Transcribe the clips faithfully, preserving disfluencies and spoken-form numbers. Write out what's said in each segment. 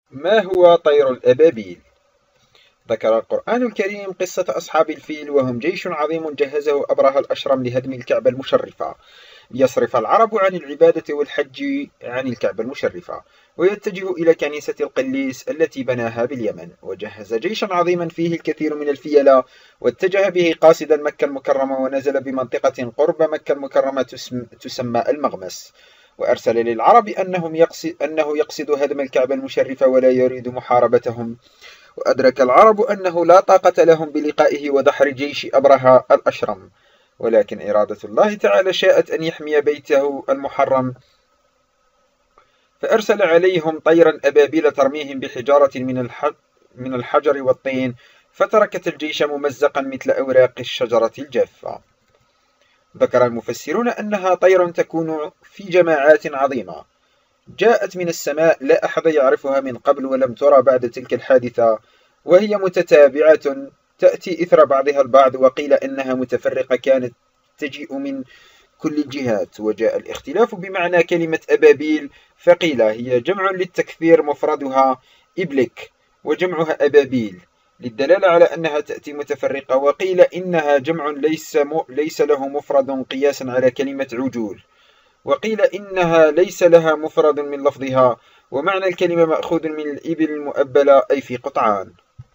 ما هو طير الأبابيل؟ ذكر القرآن الكريم قصة أصحاب الفيل وهم جيش عظيم جهزه أبرهة الأشرم لهدم الكعبة المشرفة، ليصرف العرب عن العبادة والحج عن الكعبة المشرفة، ويتجه إلى كنيسة القليس التي بناها باليمن. وجهز جيشا عظيما فيه الكثير من الفيلة، واتجه به قاصدا مكة المكرمة، ونزل بمنطقة قرب مكة المكرمة تسمى المغمس، وأرسل للعرب أنهم يقصد أنه يقصد هدم الكعبة المشرفة ولا يريد محاربتهم. وأدرك العرب أنه لا طاقة لهم بلقائه ودحر جيش أبرهة الأشرم، ولكن إرادة الله تعالى شاءت أن يحمي بيته المحرم، فأرسل عليهم طيرا أبابيل ترميهم بحجارة من الحجر والطين، فتركت الجيش ممزقا مثل أوراق الشجرة الجافة. ذكر المفسرون أنها طير تكون في جماعات عظيمة، جاءت من السماء لا أحد يعرفها من قبل ولم ترى بعد تلك الحادثة، وهي متتابعة تأتي إثر بعضها البعض، وقيل إنها متفرقة كانت تجيء من كل الجهات. وجاء الاختلاف بمعنى كلمة أبابيل، فقيل هي جمع للتكثير مفردها إبلك، وجمعها أبابيل للدلالة على أنها تأتي متفرقة، وقيل إنها جمع ليس, م... ليس له مفرد قياسا على كلمة عجول، وقيل إنها ليس لها مفرد من لفظها، ومعنى الكلمة مأخوذ من الإبل المؤبلة أي في قطعان.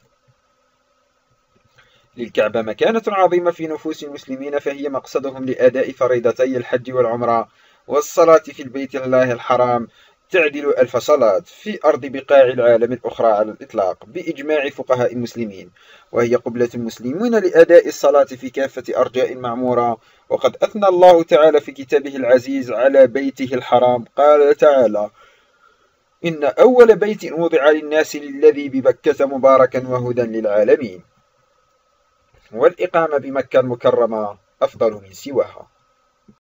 للكعبة مكانة عظيمة في نفوس المسلمين، فهي مقصدهم لأداء فريضتي الحج والعمرة، والصلاة في البيت الله الحرام تعدل ألف صلاة في أرض بقاع العالم الأخرى على الإطلاق بإجماع فقهاء المسلمين، وهي قبلة المسلمين لأداء الصلاة في كافة أرجاء المعمورة. وقد أثنى الله تعالى في كتابه العزيز على بيته الحرام، قال تعالى: إن أول بيت وضع للناس للذي ببكة مباركا وهدى للعالمين. والإقامة بمكة المكرمة أفضل من سواها.